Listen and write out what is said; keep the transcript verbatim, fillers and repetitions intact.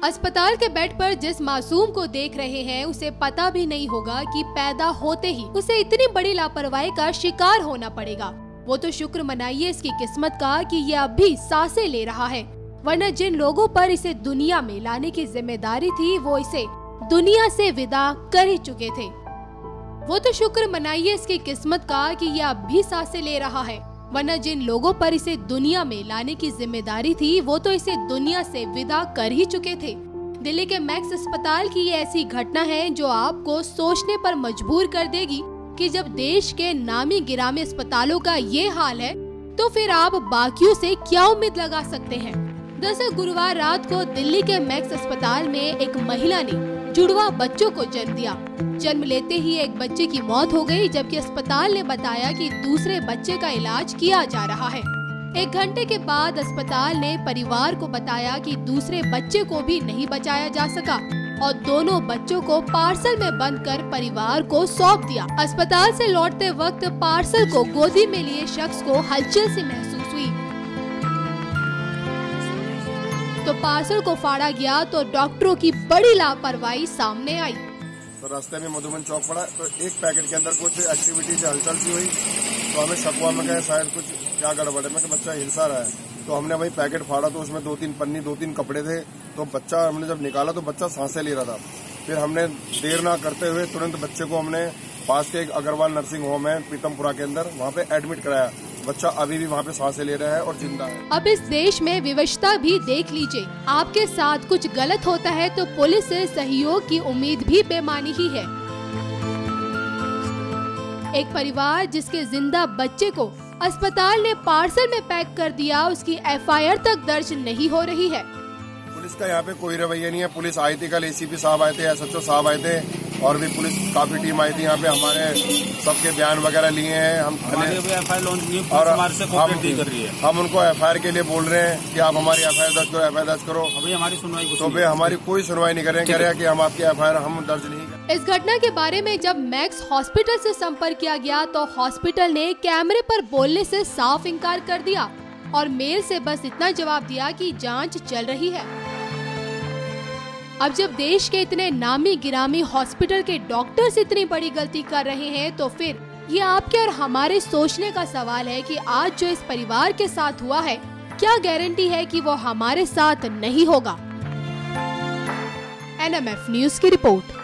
अस्पताल के बेड पर जिस मासूम को देख रहे हैं उसे पता भी नहीं होगा कि पैदा होते ही उसे इतनी बड़ी लापरवाही का शिकार होना पड़ेगा। वो तो शुक्र मनाइए इसकी किस्मत का कि ये अब भी सांसें ले रहा है, वरना जिन लोगों पर इसे दुनिया में लाने की जिम्मेदारी थी वो इसे दुनिया से विदा कर ही चुके थे। वो तो शुक्र मनाइए इसकी किस्मत का कि ये अब भी सांसें ले रहा है, वरना जिन लोगों पर इसे दुनिया में लाने की जिम्मेदारी थी वो तो इसे दुनिया से विदा कर ही चुके थे। दिल्ली के मैक्स अस्पताल की ये ऐसी घटना है जो आपको सोचने पर मजबूर कर देगी कि जब देश के नामी गिरामी अस्पतालों का ये हाल है तो फिर आप बाकियों से क्या उम्मीद लगा सकते हैं। दरअसल गुरुवार रात को दिल्ली के मैक्स अस्पताल में एक महिला ने जुड़वा बच्चों को जन्म दिया। जन्म लेते ही एक बच्चे की मौत हो गई, जबकि अस्पताल ने बताया कि दूसरे बच्चे का इलाज किया जा रहा है। एक घंटे के बाद अस्पताल ने परिवार को बताया कि दूसरे बच्चे को भी नहीं बचाया जा सका और दोनों बच्चों को पार्सल में बंद कर परिवार को सौंप दिया। अस्पताल से लौटते वक्त पार्सल को गोदी में लिए शख्स को हलचल सी महसूस हुई तो पार्सल को फाड़ा गया तो डॉक्टरों की बड़ी लापरवाही सामने आई। तो रास्ते में मधुबन चौक पड़ा तो एक पैकेट के अंदर कुछ एक्टिविटी से हलचल सी हुई तो हमें शक हुआ, में कहे शायद कुछ क्या गड़बड़ है, मैं बच्चा हिलसा रहा है। तो हमने वही पैकेट फाड़ा तो उसमें दो तीन पन्नी दो तीन कपड़े थे, तो बच्चा हमने जब निकाला तो बच्चा सांसें ले रहा था। फिर हमने देर ना करते हुए तुरंत बच्चे को हमने पास के एक अग्रवाल नर्सिंग होम है पीतमपुरा के अंदर, वहाँ पे एडमिट कराया। बच्चा अभी भी वहाँ पे सांसें ले रहा है और जिंदा है। अब इस देश में विवशता भी देख लीजिए, आपके साथ कुछ गलत होता है तो पुलिस से सहयोग की उम्मीद भी बेमानी ही है। एक परिवार जिसके जिंदा बच्चे को अस्पताल ने पार्सल में पैक कर दिया, उसकी एफ आई आर तक दर्ज नहीं हो रही है। पुलिस का यहाँ पे कोई रवैया नहीं है। पुलिस आई थी कल, ए सी पी साहब आए थे, एस एच ओ साहब आए थे और भी पुलिस काफी टीम आई थी यहाँ पे, हमारे सबके बयान वगैरह लिए हैं। हम एफ आई आर लॉन्च नहीं और हमारे से कोऑपरेट कर रही है। हम उनको एफ आई आर के लिए बोल रहे हैं कि आप हमारी एफ आई आर दर्ज करो, एफ आई आर दर्ज करो। अभी हमारी सुनवाई तो वे हमारी कोई सुनवाई नहीं कर रहे हैं, कह रहे हैं कि हम आपकी एफ आई आर हम दर्ज नहीं करें। इस घटना के बारे में जब मैक्स हॉस्पिटल से संपर्क किया गया तो हॉस्पिटल ने कैमरे पर बोलने से साफ इनकार कर दिया और मेल से बस इतना जवाब दिया कि जांच चल रही है। अब जब देश के इतने नामी गिरामी हॉस्पिटल के डॉक्टर्स इतनी बड़ी गलती कर रहे हैं तो फिर ये आपके और हमारे सोचने का सवाल है कि आज जो इस परिवार के साथ हुआ है, क्या गारंटी है कि वो हमारे साथ नहीं होगा। एन एम एफ न्यूज की रिपोर्ट।